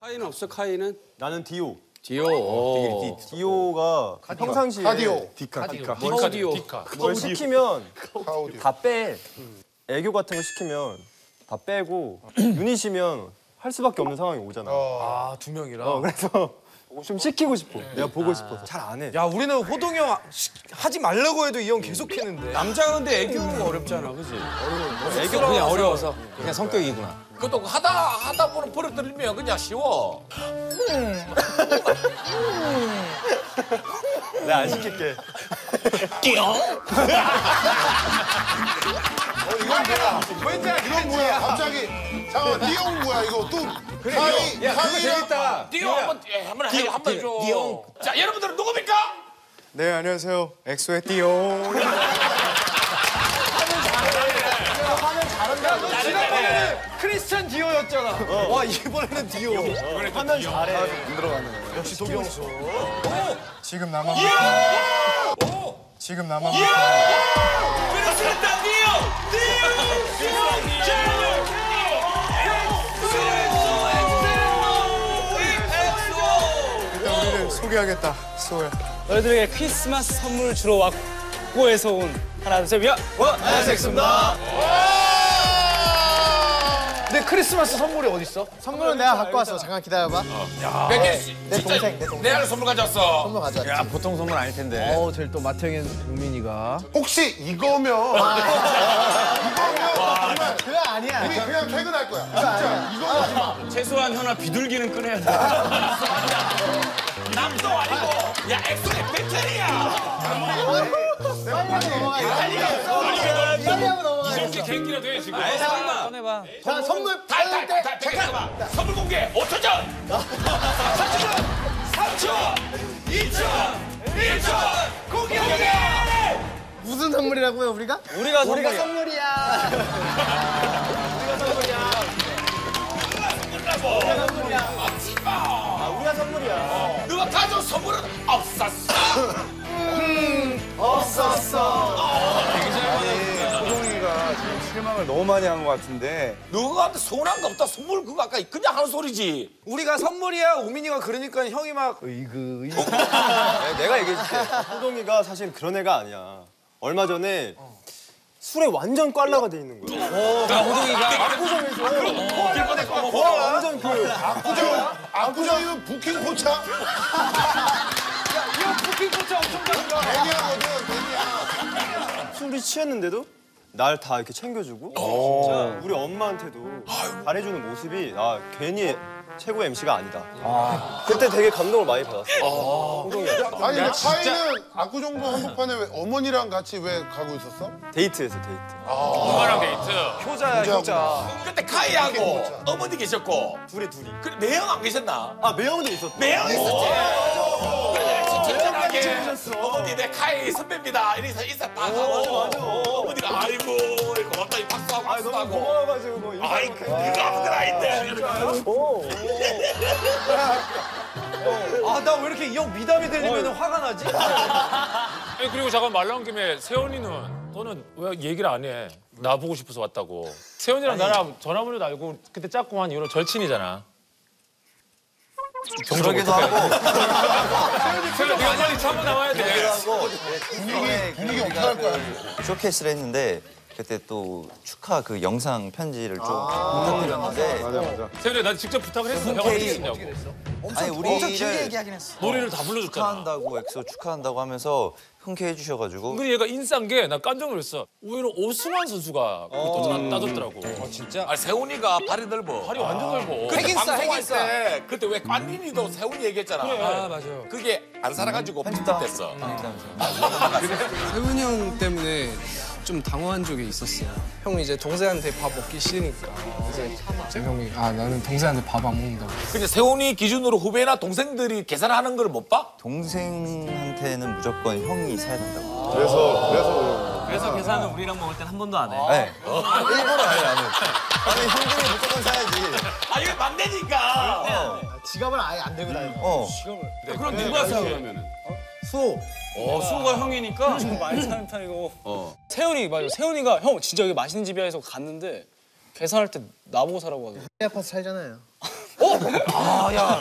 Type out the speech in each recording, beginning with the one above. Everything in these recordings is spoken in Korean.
카이는 없어, 카이는? 나는 디오. 디오. 디오가 평상시에 카디오. 디카. 카우디오. 뭘 시키면 카우디오. 다 빼. 애교 같은 거 시키면 다 빼고 유닛이면 할 수밖에 없는 상황이 오잖아. 아, 두 명이라. 그래서 좀 시키고 싶어. 내가 보고 싶어서 잘 안 해. 야, 우리는 호동이 형 하지 말라고 해도 이 형 계속 했는데. 남자가 근데 애교가 어렵잖아, 그지? 애교 그냥 어려워서. 그냥 성격이구나. 그것도 하다 보면 버릇들이면 그냥 쉬워. 내가 안 시킬게. 이건 뭐야? 갑자기 잠깐만 띠용 뭐야 이거 또 카이 야, 그거 재밌다. 띠용 한번 줘. 띠용. 자, 여러분들은 누굽니까? 네, 안녕하세요. 엑소의 띠용. 지난번에는 크리스찬 디오였잖아. 와, 이번에는 디오. 하면 잘해. 안 들어가네. 역시 도경수. 지금 나만. 지금 나만. 우리를 소개하겠다, 소야. 너희들에게 크리스마스 선물을 주러 왔고에서 온 하나 둘 셋 야! 안녕하세요, 엑소입니다. 근데 크리스마스 선물이 어딨어? 선물은 내가 갖고 왔어. 잠깐 기다려봐. 백개 내 동생, 내 동생. 내가 선물 가져왔어. 선물 가져왔지. 야, 보통 선물 아닐 텐데. 제일 또 마태형 우민이가. 혹시 이거면 정말 그거 아니야. 우리 그냥 퇴근할 거야. 진짜 이거 하지 마. 최소한 현아 비둘기는 꺼내야 돼. 남도 아니고, 야, 엑소의 배터리야. 빨리 한번 넘어가. 이렇게 개인기라도 해, 지금. 꺼내봐. 자, 선물 잠깐만. 선물 공개 5초 전. 3초 전. 3초. 2초. 1초. 공개. 무슨 선물이라고요, 우리가? 우리가 선물이야. 선물이야. 우리가 선물이야. 누가 가져온 선물은 없었어. 호동이가 지금 실망을 너무 많이 한 것 같은데. 누구한테 서운한 거 없다. 선물 그거 아까 그냥 하는 소리지. 우리가 선물이야, 우민이가 그러니까 형이 막. 내가 얘기해줄게. 호동이가 사실 그런 애가 아니야. 얼마 전에 술에 완전 꽐라가 돼 있는 거야. 완전 그 압구정이면 부킹 포차. 이형 부킹 포차 엄청 잘한다. 대기하거든 대기야. 술이 취했는데도 날 다 이렇게 챙겨주고 진짜 우리 엄마한테도 잘해주는 모습이 나 괜히 최고의 MC가 아니다. 그때 되게 감동을 많이 받았어. 호동이가. 아니 근데 카이는 압구정도 한복판에 왜 어머니랑 같이 왜 가고 있었어? 데이트에서 데이트. 엄마랑 데이트. 효자야, 효자. 그때 카이하고 어머니 계셨고. 둘이. 그 매형 안 계셨나? 아 매형도 있었대. 매형 있었지. 그래, 친절하게 어머니 내 카이 선배입니다. 이래서 인사 딱 하고. 어머니가 아이고 고맙다 박수하고 아 너무 박수하고. 고마워가지고 뭐 아이 그거 아무거나 아닌데. 아, 나 왜 이렇게 이 형 미담이 들리면 화가 나지? 아니, 그리고 잠깐 말 나온 김에 세훈이는 너는 왜 얘기를 안 해? 나 보고 싶어서 왔다고. 세훈이랑 나랑 전화번호도 알고 그때 짝꿍 한 이후로 절친이잖아. 그러기도 하고. 세훈이 네가 빨리 차 한번 나와야 돼. 분위기 어떻게 할 거야? 쇼케이스를 했는데 그때 또 축하 그 영상 편지를 좀 부탁드렸는데 세훈이 난 직접 부탁을 했어. 형 어떻게 했냐고. 아니 엄청 길게 우리를 얘기하긴 했어. 노래를 다 불러줬잖아. 축하한다고 엑소 축하한다고 하면서 흔쾌해 주셔가지고 근데 얘가 인싸인 게 나 깜짝 놀랐어. 의외로 오승환 선수가 그것도 따졌더라고. 진짜? 아 세훈이가 발이 넓어. 발이 완전 넓어. 그때 방송할 때 그때 왜 관린이도 세훈이 얘기했잖아. 아 맞아. 그게 안 살아가지고 편집됐어. 세훈이 형 때문에 좀 당황한 적이 있었어요. 형이 이제 동생한테 밥 먹기 싫으니까 이제 형이 나는 동생한테 밥 안 먹는다고. 근데 세훈이 기준으로 후배나 동생들이 계산하는 걸 못 봐? 동생한테는 무조건 형이 사야 된다고. 그래서 계산은 우리랑 먹을 땐 한 번도 안 해. 네. 일부러 아예 안 해. 아니 형들이 무조건 사야지. 아 이게 막내니까. 지갑을 아예 안 들고 다니는 거야. 어. 그럼 누가 사오냐면은? 수호. 수호가 형이니까? 좀 많이 사는 편이고. 세훈이 맞아. 세훈이가 형 진짜 여기 맛있는 집이야 해서 갔는데 계산할 때 나보고 사라고 하더라고. 아파트 살잖아요. 야,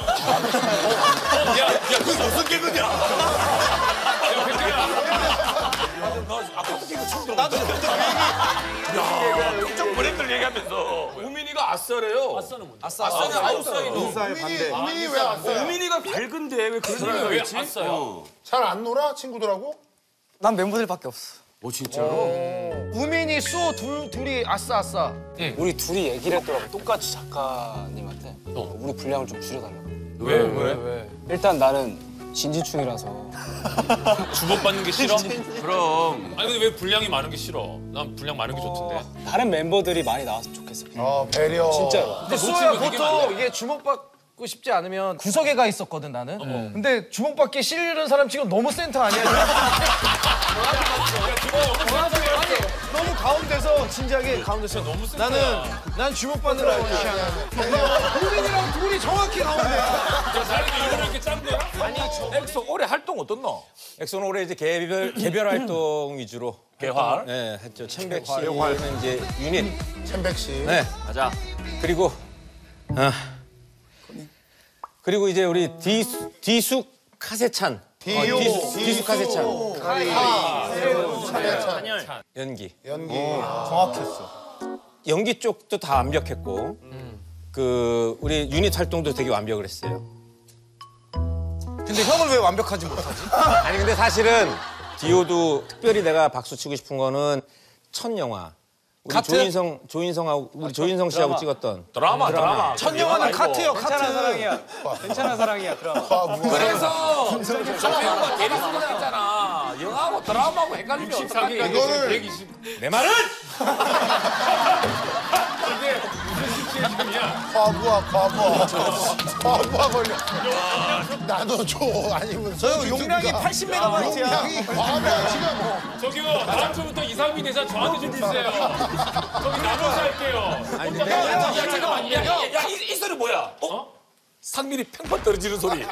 그게 무슨 개그냐? 야, 백개야. 너 아까부터 개그 처음 들어. 나도 야, 특정 브랜드를 얘기하면서. 우민이가 아싸래요. 아싸는 뭔데? 아싸는 아웃사이더. 우민이 왜 안 돼? 우민이가 밝은데 왜 그런 얘기가 왜 있지? 아싸요? 잘 안 놀아 친구들하고? 난 멤버들밖에 없어. 진짜로? 우민이, 수호 둘이 아싸. 우리 둘이 얘기를 했더라고. 똑같이 작가님한테 우리 분량을 좀 줄여달라고. 왜? 일단 나는 진지충이라서 주목받는 게 싫어? 그럼. 아니 근데 왜 분량이 많은 게 싫어? 난 분량 많은 게 좋던데. 다른 멤버들이 많이 나왔으면 좋겠어. 배려. 진짜로. 근데 수호야 보통 이게 주목받고 싶지 않으면 구석에 가 있었거든 나는. 근데 주목받기 싫은 사람 지금 너무 센터 아니야? 너무 가운데서 진지하게 가운데서 너무 센다. 난 주목받는 거 아니야. 우민이랑 둘이 정확히 가운데야. 사람이 이거를 이렇게 짠 거야? 엑소 올해 활동 어떻노? 엑소는 올해 이제 개별 활동 위주로 개활? 네, 했죠. 챔백 씨는 이제 유닛. 챔백 씨. 네, 가자. 그리고 그리고 이제 우리 디숙 카세찬. 디숙 카세찬. 연기. 정확했어. 연기 쪽도 다 완벽했고 그 우리 유닛 활동도 되게 완벽을 했어요. 근데 형을 왜 완벽하지 못하지? 아니 근데 사실은 디오도 특별히 내가 박수 치고 싶은 거는 첫 영화. 우리 조인성하고 우리 조인성 씨하고 찍었던 드라마. 첫 영화는 카트요, 카트. 괜찮아 사랑이야. 드라마. 그래서 하나가 게리스가 있잖아. 영화하고 드라마하고 헷갈리면 어떡하냐. 이거를 내 말은 과부하 걸려. 나도 줘. 아니면 저 용량이 80메가바이트야. 용량이 과부하 지금. 저기요 다음 주부터 이상민 대사 저한테 좀 주세요. 저기 나눠서 할게요. 야, 잠깐만. 야, 이 소리 뭐야? 상민이 팽판 떨어지는 소리.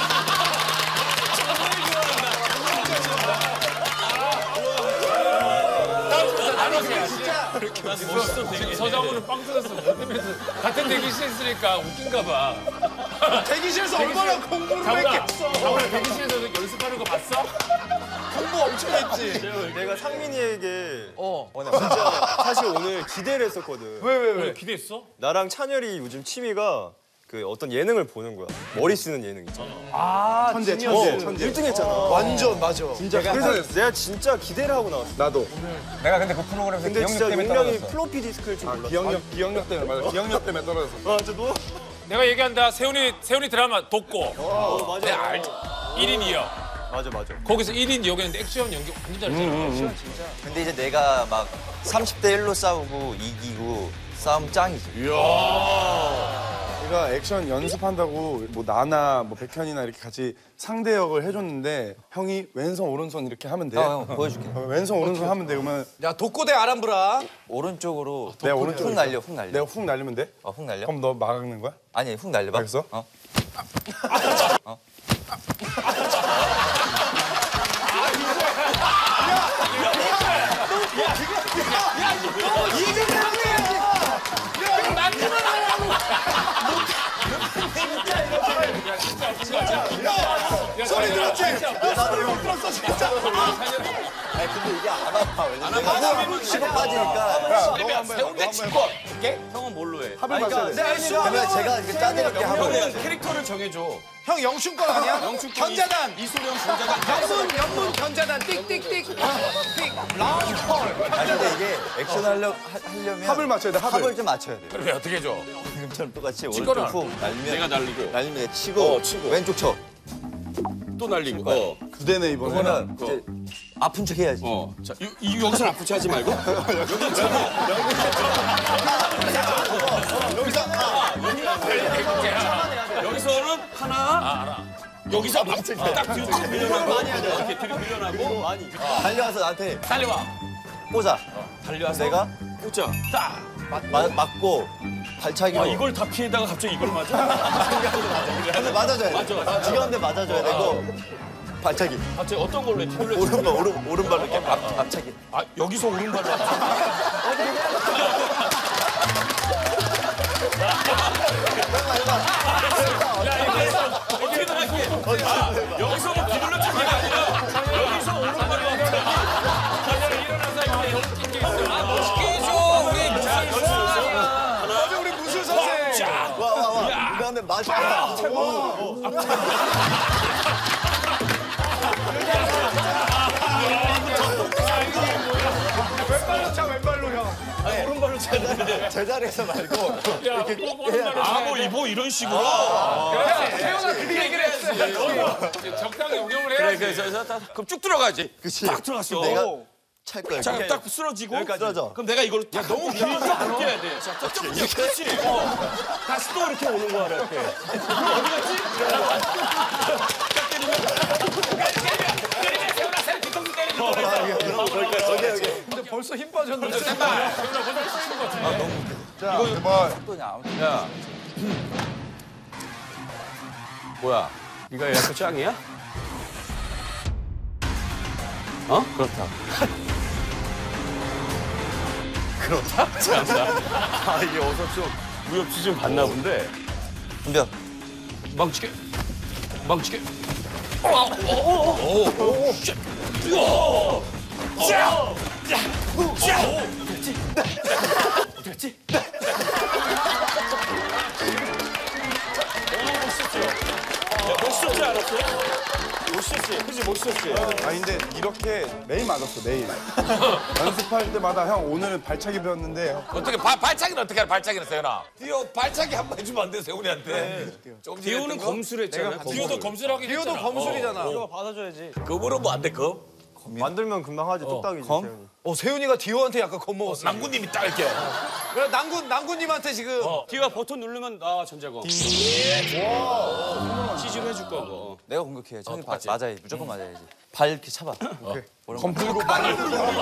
서장훈은 빵 터졌어. 같은 대기실에 있으니까 웃긴가 봐. 대기실에서 얼마나 공부를 했겠어. 자훈아 대기실에서 연습하는 거 봤어? 공부 엄청 했지. 내가 상민이에게 진짜 사실 오늘 기대를 했었거든. 왜? 기대했어? 나랑 찬열이 요즘 취미가 그 어떤 예능을 보는 거야. 머리 쓰는 예능 있잖아. 천재. 1등 했잖아. 완전 맞아. 진짜 그래서 내가 진짜 기대를 하고 나왔어. 나도. 내가 근데 그 프로그램에서 근데 기억력 진짜 때문에 용량이 떨어졌어. 플로피 디스크일 줄 몰랐어. 기억력 때문에 맞아. 기억력 때문에 떨어졌어. 진짜 너? 내가 얘기한다. 세훈이 드라마 돕고. 맞아. 내가 알지. 1인 2역. 맞아. 거기서 1인 2역이었는데 액션 연기 완전 잘했잖아. 근데 이제 내가 막 30대 1로 싸우고 이기고 싸움 짱이지. 제가 액션 연습한다고 뭐 나나 뭐 백현이나 이렇게 같이 상대 역을 해줬는데 형이 왼손 오른손 이렇게 하면 돼. 형 보여줄게. 왼손 오른손 하면 돼. 그러면 야 독고대 아람브라. 오른쪽으로 내가 오른쪽 훅 날려. 내가 훅 날리면 돼? 훅 날려? 어. 그럼 너 막는 거야? 아니 훅 날려봐. 알겠어? 소리 들었지? 나도 형 들었어 진짜. 아니 근데 이게 안 아파. 왜냐면 치고 빠지니까. 세훈이 친구. 형은 뭘로 해? 합을 맞춰야 돼. 그러면 제가 이렇게 짜내게 하고. 형은 캐릭터를 정해줘. 형 영춘권 아니야? 영춘권 견자단. 이소룡 견자단. 연문 견자단 띡띡띡. 라운드 콜. 아니 근데 이게 액션 하려면 합을 맞춰야 돼. 합을 좀 맞춰야 돼. 그래 어떻게 해줘? 지금처럼 똑같이 치거나. 오른쪽 훅 날리면 내가 날리고 날리면 치고 왼쪽 쳐. 또 날리고. 두 대네 이번에. 그거는 이제 아픈 척 해야지. 자, 여기서 아프지 하지 말고. 여기서는 하나. 여기서 딱 뒤로 쭉 밀려나고. 이렇게 뒤로 밀려나고. 달려와서 나한테 달려와. 꽂아. 달려와서 내가 꽂자. 딱. 맞고 발차기로. 이걸 다 피해다가 갑자기 이걸 맞아? 근데 맞아줘야 돼. 맞아. 지가운데 맞아줘야 되고 발차기. 갑자기 어떤 걸로 해? 오른발로 이렇게 앞차기. 아, 여기서 오른발로. 해봐. 여기서 뭐 비둘러 찾는 게 아니라 여기서 오른발로 일어나서 이렇게 웃긴 게 있어. 멋있게 해줘. 우리 맞아 우리 무술 선생. 와. 이거 하면 맛있다. 최고. 왼발로 차 왼발로 형. 오른발로 제자리에서 말고 이렇게 뭐 이보 이런 식으로. 태훈아 그 얘기를 했어. 적당히 응용을 해야지. 그럼 쭉 들어가지. 그치. 딱 들어갔어. 내가 찰 거야. 자, 딱 쓰러지고. 쓰러져. 그럼 내가 이걸 야 너무 길게 느껴야 돼. 자, 그렇지. 다시 또 이렇게 오는 거야 이렇게. 근데 벌써 힘 빠졌는데. 자, 제발. 야. 뭐야? 네가 에어컨 짱이야? 어? 그렇다. 그렇다? 아 이게 어서 좀 무협지 좀 봤나 본데. 덤벼. 망치게. 멋있었지 않았어? 멋있었지. 그지 멋있었지. 아니 근데 이렇게 매일 맞았어 매일. 연습할 때마다 형 오늘은 발차기 배웠는데 어떻게 발차기는 어떻게 해? 발차기는 세훈아. 디오 발차기 한 번 해주면 안 돼, 세훈이한테. 조금 전에 디오는 했던 거? 검수를 했잖아. 디오도 검술하긴 디오도 했잖아. 검술이잖아. 이거 받아줘야지. 검으로 뭐 안 돼, 검? 만들면 금방 하지 뚝딱이지. 세훈이. 세훈이가 디오한테 약간 겁먹었어. 남구님이 딱 이렇게. 그래 남군님한테 지금. 디오가 버튼 누르면 나 전자고. 시즈로 해줄 거고. 내가 공격해. 형이 맞아야지. 무조건 맞아야지. 발 이렇게 차봐. 검풀로 발을.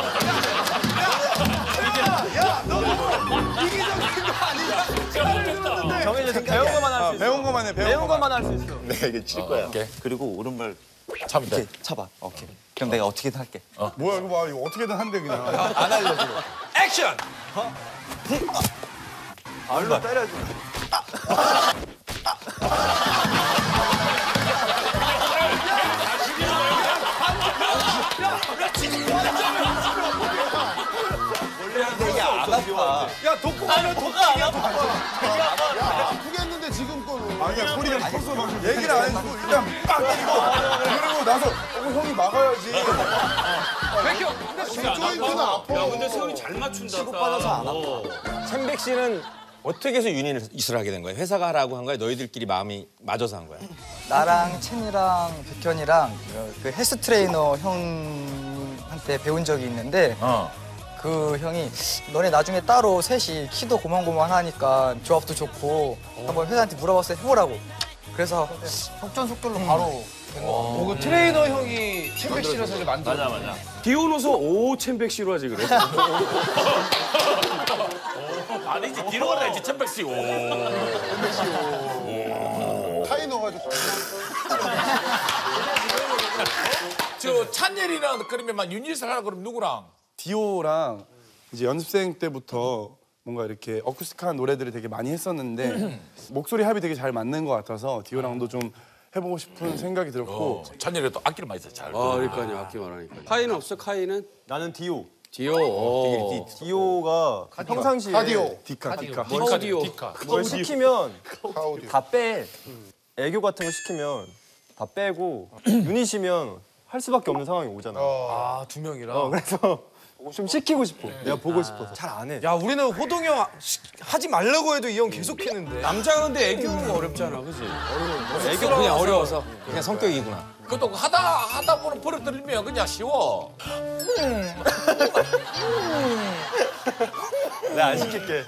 정해져서 배운 것만 할 수 있어. 배운 것만 해. 배운 것만 할 수 있어. 내가 이거 칠 거야. 그리고 오른발 차면 돼. 이렇게 차봐. 오케이. 그럼 내가 어떻게든 할게. 뭐야 이거 봐 이거 어떻게든 한대 그냥. 안 알려줘. 액션! 발로 때려줘. 이게 안 아파. 야 독고가면 독가. 아프겠는데 지금 거는. 아니야 소리가 컸어 막 얘기를 안 해주고 일단 빡 때리고 그러고 나서 형이 막아야지. 조인트는 아파. 야 근데 세훈이 잘 맞춘다. 치고받아서 안 아파. 챔백 씨는 어떻게 해서 유닛을 하게 된 거야? 회사가 하라고 한 거야? 너희들끼리 마음이 맞아서 한 거야? 나랑 첸이랑 백현이랑 그 헬스 트레이너 형한테 배운 적이 있는데 그 형이 너네 나중에 따로 셋이 키도 고만고만하니까 조합도 좋고 한번 회사한테 물어봤을 때 해보라고. 그래서 속전속결로 바로 된 거. 그 트레이너 형이 챔백 씨를 사실 만들어. 맞아. 디오 넣어서 오 챔백 씨로 하지 그래. 아니지, 뒤로 가야지, 챔백씨. 타이 넣어가지고. 저 찬열이랑 그러면 막 유닛을 하라 그러면 누구랑? 디오랑 이제 연습생 때부터 뭔가 이렇게 어쿠스틱한 노래들을 되게 많이 했었는데 목소리 합이 되게 잘 맞는 것 같아서 디오랑도 좀 해보고 싶은 생각이 들었고 찬열이 또 악기를 많이 써, 잘. 그러니까요. 아끼 말하니까. 카이는 없어? 카이는? 나는 디오. 디오. 디오가 평상시에 카디오. 디카. 디카. 그걸 시키면 카오디오. 다 빼. 애교 같은 거 시키면 다 빼고 유닛이면 할 수밖에 없는 상황이 오잖아. 아, 두 명이랑. 그래서 좀 시키고 싶어. 내가 보고 싶어서. 잘 안 해. 야, 우리는 호동이 형 하지 말라고 해도 이 형 계속 했는데. 남자 근데 애교가 어렵잖아, 그지? 애교 그냥 어려워서 그냥 성격이구나. 그것도 하다 보면 버릇들면 그냥 쉬워. 내가 안 시킬게.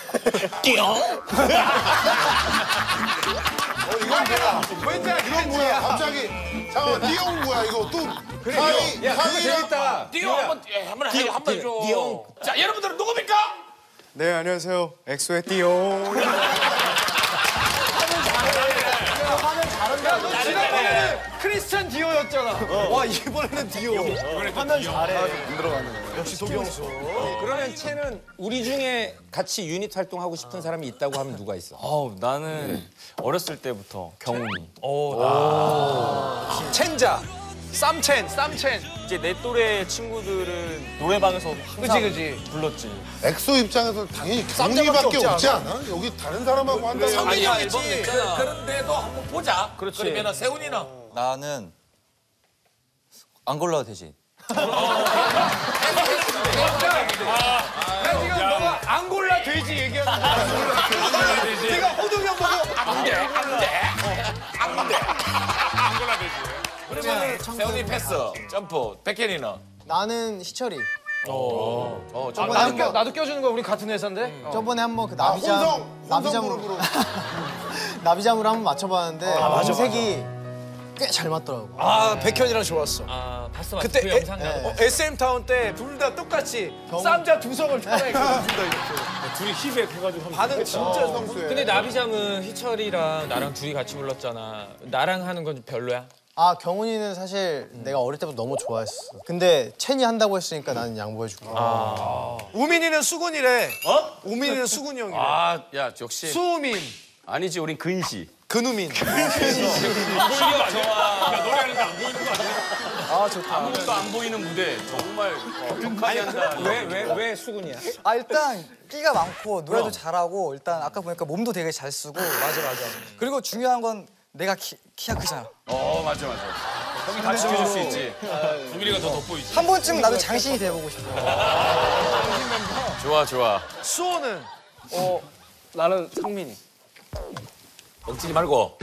이건 뭐야? 이건 뭐야? 갑자기. 잠깐만, 니형 뭐야 이거 또. 카이. 야, 그거 재밌다. 디오 한번 해줘. 자, 여러분들은 누굽니까? 네 안녕하세요 엑소의 디오. 야, 너 지난번에 크리스 크리스찬 디오였잖아. 와 이번에는 디오. 하면 잘해. 안 들어가는. 역시 도경수. 그러면 채는 우리 중에 같이 유닛 활동하고 싶은 사람이 있다고 하면 누가 있어? 나는 어렸을 때부터 경훈이. 첸자. 쌈첸. 이제 내 또래 친구들은 노래방에서 항상 그지. 불렀지. 엑소 입장에서 당연히 경훈이밖에 없지 않아? 여기 다른 사람하고 한다고 성민이 형이지. 그런데도 한번 보자. 그렇지. 그러면 세훈이는 나는 안 골라도 되지. 지금 너가 안 골라 돼지 얘기하는 거야. 내가 호동이 형 보고 안 돼. 안 골라 되지. 그러면 세훈이 패스, 점프, 백현이는? 나는 희철이. 나도 껴주는 거야. 우리 같은 회사인데. 저번에 한번 그 혼성 나비잠으로 그룹으로. 나비잠으로 한번 맞춰봤는데 음색이 꽤 잘 맞더라고. 아 백현이랑 좋았어. 봤어. 그때 그 영상 SM 타운 때 둘 다 똑같이 쌈자 두성을 편하게 둘이 힙에 그래가지고 반응 진짜 성수해. 근데 나비잠은 희철이랑 나랑 둘이 같이 불렀잖아. 나랑 하는 건 좀 별로야? 아 경훈이는 사실 내가 어릴 때부터 너무 좋아했어. 근데 채니 한다고 했으니까 나는 양보해줄게. 우민이는 수근이래. 우민이는 수근이 형이래. 아, 야, 역시. 수우민. 아니지, 우린 근시. 근우민. 노래하는 거 안 보이는 거 아니야? 아 좋다. 아무것도 안 보이는 무대. 정말 격하게 한다. 왜 수근이야? 아 일단 끼가 많고 노래도 잘하고 일단 아까 보니까 몸도 되게 잘 쓰고. 맞아. 그리고 중요한 건 내가 키가 크잖아. 맞아. 형이 다 지켜줄 수 있지. 우민이가 더 돋보이지. 한 번쯤 나도 장신이 돼보고 싶어. 좋아. 수호는 나는 상민이. 엉치지 말고.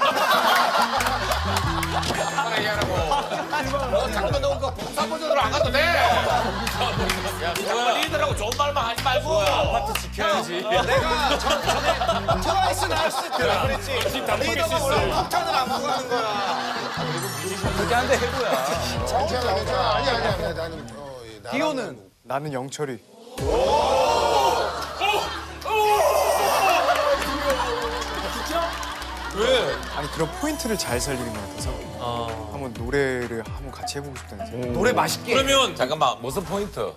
너 장면 넣은 거 봉사 버전으로 안 가도 돼. 야, 누가 리더라고 좋은 말만 하지 말고. 아파트 지켜야지. 내가 전에 트와이스 나왔을 때 그랬지. 리더가 원래 폭탄을 안 보고 하는 거야. 그렇게 한데 해도야. 괜찮아. 아니야. 나는 디오는 나는 영철이. 왜? 아니 그런 포인트를 잘 살리는 것 같아서 한번 노래를 한번 같이 해보고 싶다는 생각. 노래 맛있게. 그러면 잠깐만, 무슨 포인트?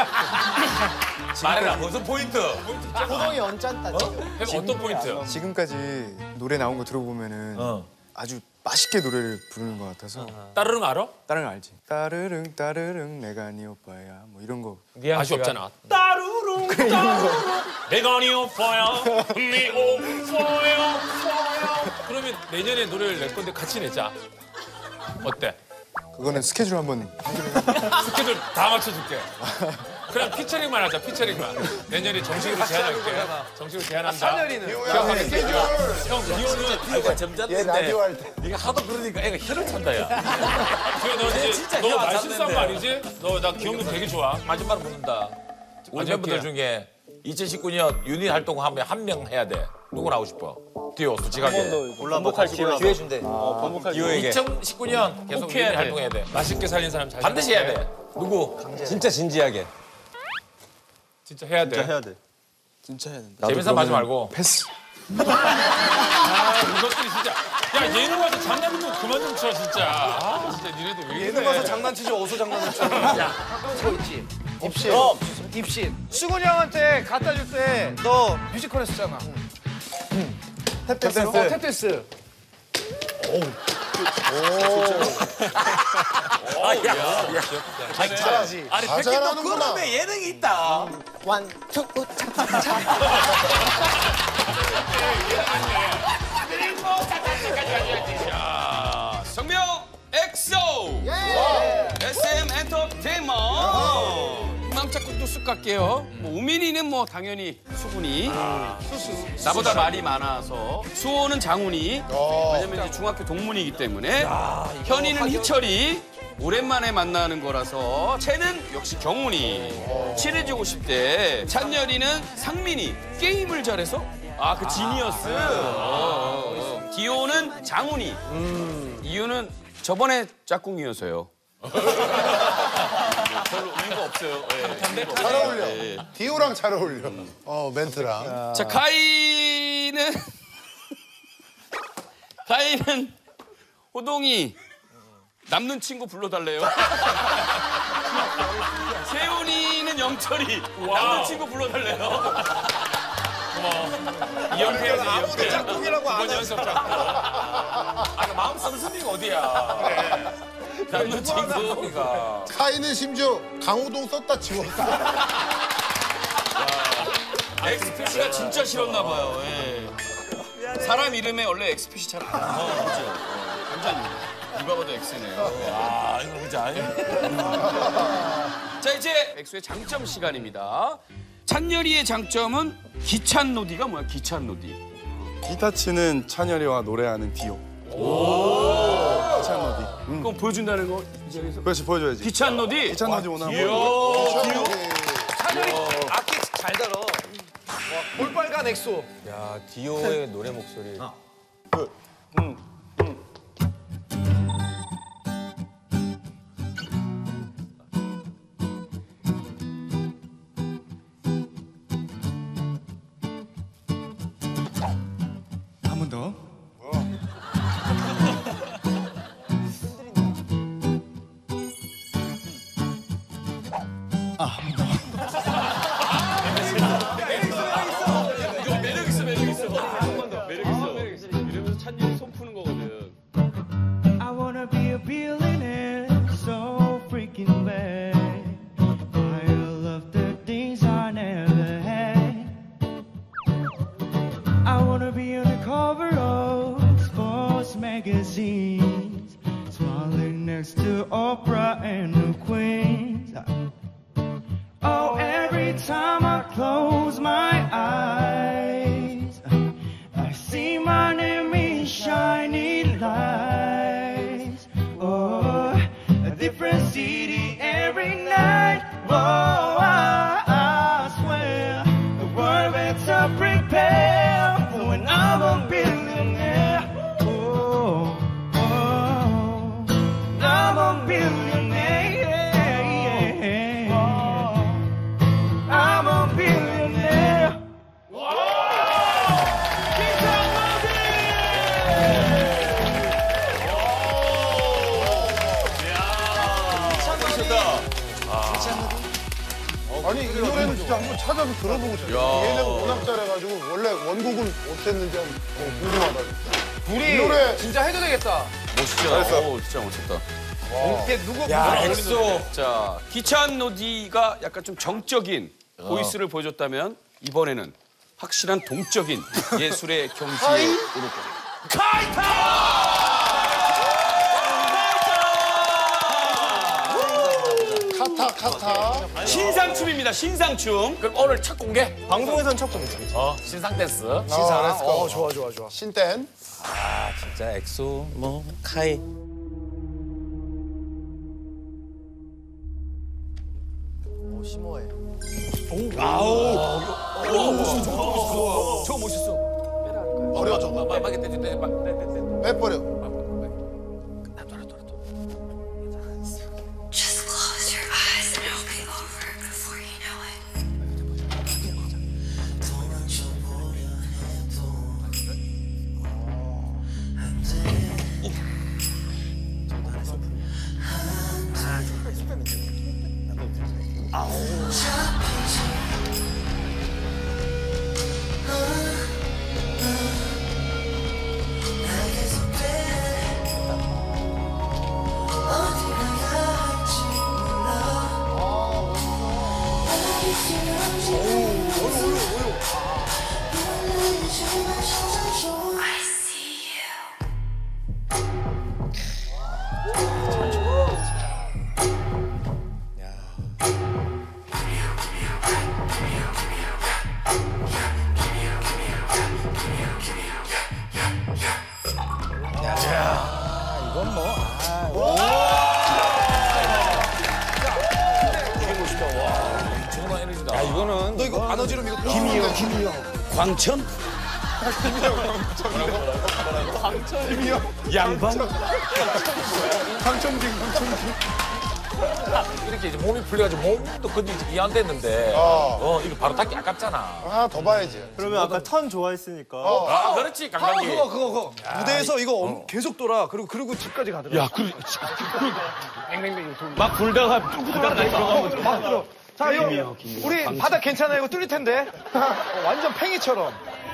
말해라, 무슨 포인트? 호동이 언짢다. 어떤 포인트야? 지금까지 노래 나온 거 들어보면은 아주 맛있게 노래를 부르는 것 같아서. 따르릉 알아? 따르릉 알지? 따르릉 내가 네 오빠야 뭐 이런 거. 맛이 없잖아. 따르릉 내가 네 오빠야 네 오빠야. 그러면 내년에 노래를 낼 건데 같이 내자. 어때? 그거는 스케줄 한번. 스케줄 다 맞춰줄게. 그럼 피처링만 하자. 피처링만. 내년에 정식으로 제안할게. 정식으로 제안한다. 찬열이는 디오야 스케줄. 형 디오는 디오가 점잖는데 라디오 할 때. 네가 하도 그러니까 애가 혀를 찬다, 야. 디오 너 이제 진짜 너 혀 안 말 실수한 거 찼는데. 아니지? 너 나 기억력 되게 좋아. 마지막으로 묻는다. 우리 멤버들 중에 2019년 유닛 활동하면 한 명 해야 돼. 누구 나오고 싶어? 디오 솔직하게. 반복할 기회 준대. 디오에게. 2019년 계속 꼭 유닛 해야 돼. 활동해야 돼. 맛있게 살린 사람 잘 반드시 해야 돼. 누구? 진짜 진지하게. 진짜 해야 돼. 진짜 해야 돼. 진짜 해야 된다. 재밌어 하지 말고. 패스. 아, 이것들이 진짜. 야, 예능 와서 장난 좀 그만 좀 쳐, 진짜. 아, 진짜 니네들 왜 이래. 예능 가서 장난치지 어디서 장난을 쳐. 야, 그거 있지. 입신. 입신. 수근이 형한테 갖다 줄 때 너 뮤지컬 했었잖아. 탭댄스. 탭댄스. 잘하지. 아니, 다 백현도 잘하는구나. 그놈에 예능이 있다. 원, 투, 자, 성명 엑소. SM 엔터테인먼트. 맘짝국도 쑥 갈게요. 우민이는 뭐 당연히 수근이. 나보다 말이 많아서. 수호는 장훈이. 왜냐면 이제 중학교 동문이기 때문에. 현이는 희철이. 오랜만에 만나는 거라서. 채는 역시 경훈이. 친해지고 싶대. 찬열이는 상민이. 게임을 잘해서. 아, 그 지니어스. 디오는 장훈이. 이유는 저번에 짝꿍이어서요. 별로 의미가 없어요. 잘 어울려. 디오랑 잘 어울려. 멘트랑. 자, 가희는 호동이 남는 친구 불러달래요. 세훈이는 영철이 남는 친구 불러달래요. 연패야지, 연패. 짝꿍이라고 안 이번 연습 짝꿍. 아, 마음 씀씀이가 어디야. 그래. 남는 친구. 카이는 심지어 강호동 썼다 지웠어. 엑스표시가 진짜 싫었나 봐요. 예. 사람 이름에 원래 엑스표시 잘 안 나와요. 그죠? 완전 누가 봐도 X네요. 아, 이거 진짜. 자, 이제 엑소의 장점 시간입니다. 찬열이의 장점은 기찬 노디가 뭐야? 기찬 노디. 기타 치는 찬열이와 노래하는 디오. 기찬 노디. 그럼 보여준다는 거 이제 여기서? 그렇지, 보여줘야지. 기찬 노디? 기찬 노디 오늘 한번. 찬열이 악기 잘 달아. 볼빨간 엑소. 야, 디오의 노래 목소리. 한 번 더. 이거 매력 있어, 매력 있어. 한 번 더. 매력 있어. 매력 있어. 이러면서 찬열이 손 푸는 거거든. I wanna be a billionaire, so freaking bad. I love the things I never had. I wanna be on the cover of sports magazines, smiling next to Oprah and the Queens. Oh, every time I close my eyes, I see my name in shiny lights. Oh, a different city every night. Oh, I swear the world better prepare for when I'm a billionaire. Oh, I'm a billionaire. I'm a billionaire. 아니 이 노래는 진짜 한번 찾아서 들어보고 싶어요. 얘네가 워낙 잘해가지고 원래 원곡은 어땠는지 한번 궁금하다. 둘이 이 노래 진짜 해도 되겠다. 멋있죠? 잘했어. 오, 진짜 멋있다. 이게 누구 야, 엑소. 자, 기찬 노디가 약간 좀 정적인 보이스를 보여줬다면 이번에는 확실한 동적인 예술의 경지에 오를 겁니다. 카타. 신상춤입니다, 신상춤. 그럼 오늘 첫 공개? 방송에선 첫 공개죠. 신상 댄스. 신사 좋아, 좋아, 좋아. 신댄. 아, 진짜 엑소, 뭐, 카이. 심오해. 저거 멋있어. 버려 저거. 빼버려. Just close your eyes and it'll be over before you know it. I see you. 이건 뭐, 정말 에너지다. 야, 이거는. 너 이거 바너지름 이거 김이요. 광천? 김이요. 양방? 방청객. 이렇게 이제 몸이 풀려가지고 몸도 건지기 이안 됐는데 이거 바로 닫기 아깝잖아. 하나 더 봐야지. 그러면 아까 턴 좋아했으니까. 아 그렇지 강강이. 그거. 무대에서 이거 계속 돌아. 그리고 집까지 가더라. 야 그래. 막 불다가 바닥에 들어가면 막 들어. 자, 이거 우리 바닥 괜찮아요? 이거 뚫릴 텐데. 완전 팽이처럼.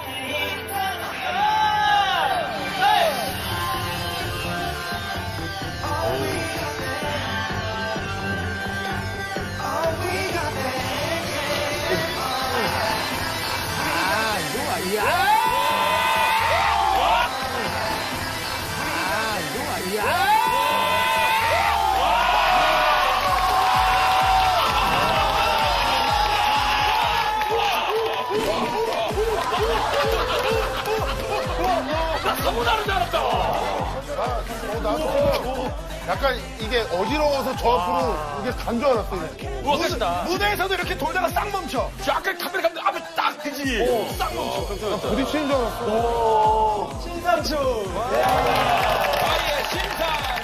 너무나는 줄 알았다. 나도 약간 이게 어지러워서 저 앞으로 이게 간 줄 알았어. 무대에서도 이렇게 돌다가 싹 멈춰. 아까 카메라 감독 앞에 딱 그지. 딱 멈춰. 부딪히는 줄 알았어. 신상추. 아예 신상.